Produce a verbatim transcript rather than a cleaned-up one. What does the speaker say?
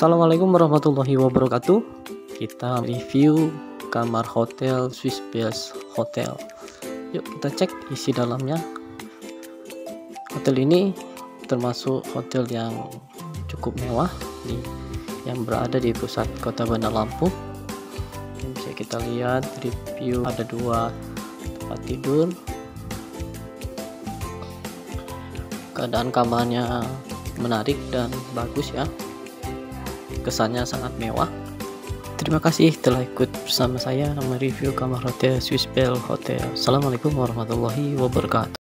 Assalamualaikum warahmatullahi wabarakatuh. Kita review kamar hotel Swiss Best Hotel. Yuk kita cek isi dalamnya. Hotel ini termasuk hotel yang cukup mewah di yang berada di pusat kota Bandar Lampung. Ini bisa kita lihat review, ada dua tempat tidur. Keadaan kamarnya menarik dan bagus ya, kesannya sangat mewah. Terima kasih telah ikut bersama saya mereview kamar hotel Swiss Best Hotel. Assalamualaikum warahmatullahi wabarakatuh.